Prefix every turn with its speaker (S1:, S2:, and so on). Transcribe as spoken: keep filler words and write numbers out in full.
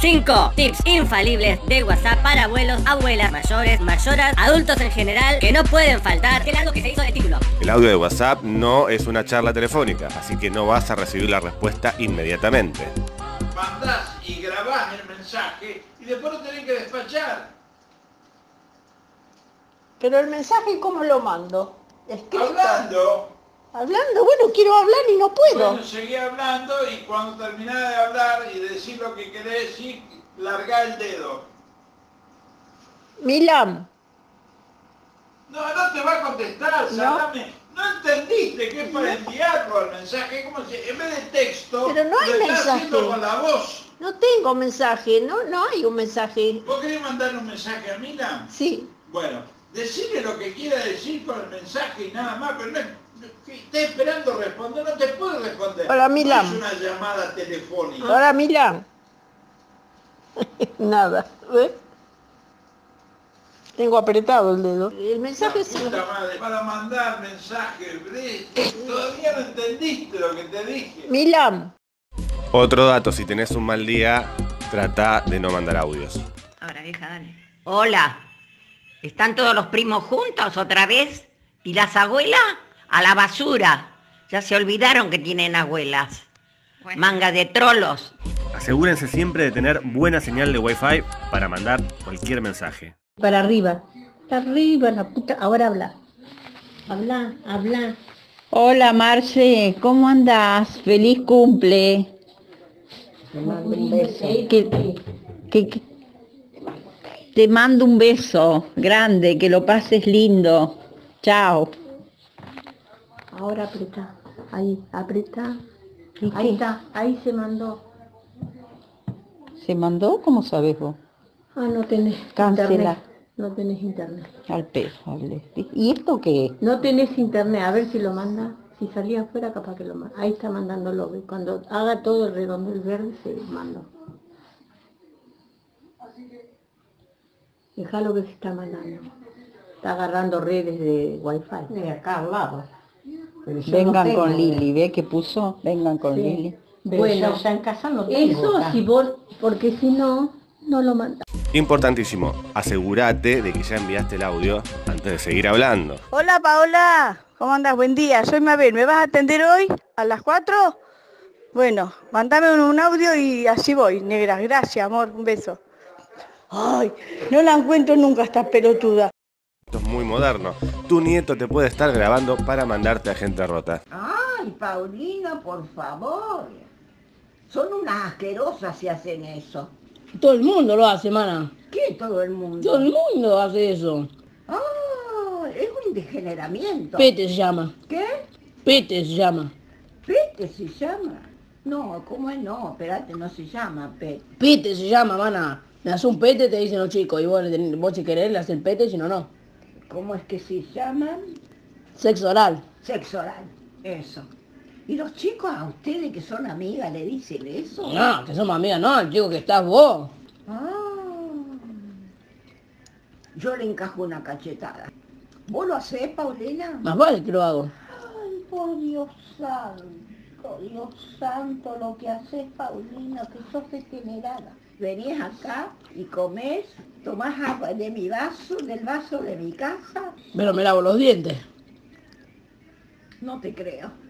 S1: cinco tips infalibles de WhatsApp para abuelos, abuelas, mayores, mayoras, adultos en general, que no pueden faltar. Que es algo que se hizo de título.
S2: El audio de WhatsApp no es una charla telefónica, así que no vas a recibir la respuesta inmediatamente.
S3: Mandás y grabás el mensaje y después lo tenés que despachar.
S4: Pero el mensaje, ¿cómo lo mando? ¿Escrito?
S3: Hablando.
S4: Hablando, bueno, quiero hablar y no puedo.
S3: Bueno, seguí hablando y cuando terminás de hablar y decir lo que querés decir, largá el dedo.
S4: Milam.
S3: No, no te va a contestar,
S4: ¿No?
S3: Salame. No entendiste que es para enviarlo al mensaje, como si en vez de texto,
S4: Pero no hay
S3: lo estás
S4: mensaje.
S3: haciendo con la voz.
S4: No tengo mensaje, no, no hay un mensaje.
S3: ¿Vos querés mandar un mensaje a Milan?
S4: Sí.
S3: Bueno, decirle lo que quiera decir con el mensaje y nada más, pero no, está esperando responder, no te puede responder.
S4: Hola, Milan.
S3: No es una llamada telefónica.
S4: Ahora, Milam. Nada, ¿ves? Tengo apretado el dedo. El mensaje
S3: La
S4: es...
S3: puta madre, para mandar mensajes, ¿ves? Todavía no entendiste lo que te dije.
S4: Milam.
S2: Otro dato, si tenés un mal día, trata de no mandar audios.
S5: Ahora, vieja, dale. Hola. ¿Están todos los primos juntos otra vez? ¿Y las abuelas? A la basura. Ya se olvidaron que tienen abuelas. Bueno. Manga de trolos.
S2: Asegúrense siempre de tener buena señal de Wi-Fi para mandar cualquier mensaje.
S6: Para arriba. Para arriba, la puta. Ahora habla. Habla, habla.
S7: Hola Marce, ¿cómo andás? Feliz cumple.
S6: Te mando un beso.
S7: Que, que, que- te mando un beso grande, que lo pases lindo. Chao.
S6: Ahora apretá. Ahí, apretá.
S7: ¿Y
S6: Ahí
S7: qué?
S6: está, ahí se mandó.
S7: ¿Se mandó? ¿Cómo sabes vos?
S6: Ah, no tenés
S7: Cancela.
S6: internet. No tenés internet.
S7: Al peso, hablé. ¿Y esto qué es?
S6: No tenés internet, a ver si lo manda. Si salía afuera, capaz que lo manda. Ahí está mandándolo. ¿Ve? Cuando haga todo el redondel verde, se mandó. Déjalo que se está mandando. Está agarrando redes de wifi. De acá al lado. Pero yo
S7: Vengan
S6: no tengo,
S7: con
S6: ¿eh?
S7: Lili, ¿ve que puso? Vengan con
S6: Sí.
S7: Lili.
S6: Pero bueno, ya en casa no tengo. Eso
S7: acá.
S6: si vos, porque si no, no lo mandas.
S2: Importantísimo, asegúrate de que ya enviaste el audio antes de seguir hablando.
S8: Hola Paola, ¿cómo andas? Buen día, soy Mabel, ¿me vas a atender hoy a las cuatro? Bueno, mandame un, un audio y así voy, negra, gracias amor, un beso. Ay, no la encuentro nunca esta pelotuda.
S2: Esto es muy moderno. Tu nieto te puede estar grabando para mandarte a gente rota.
S9: Ay, Paulina, por favor. Son unas asquerosas si hacen eso.
S10: Todo el mundo lo hace, mana.
S9: ¿Qué todo el mundo?
S10: Todo el mundo hace eso.
S9: Ah, es un degeneramiento.
S10: Pete se llama.
S9: ¿Qué?
S10: Pete se llama.
S9: ¿Pete se llama? No, ¿cómo es? No, espérate, no se llama Pete.
S10: Pete se llama, mana. Me hace un pete, te dicen los chicos. Y vos, le tenés- vos si querés, le haces el pete, si no, no.
S9: ¿Cómo es que se llaman?
S10: Sexo oral.
S9: Sexo oral, eso. ¿Y los chicos a ustedes que son amigas le dicen eso?
S10: No, que somos amigas, no. El chico que estás vos.
S9: Ah, yo le encajo una cachetada. ¿Vos lo hacés, Paulina?
S10: Más vale que lo hago.
S9: Ay, por Dios santo, Dios santo, lo que haces, Paulina, que sos degenerada. Venís acá y comés, tomás agua de mi vaso, del vaso de mi casa.
S10: Pero me lavo los dientes.
S9: No te creo.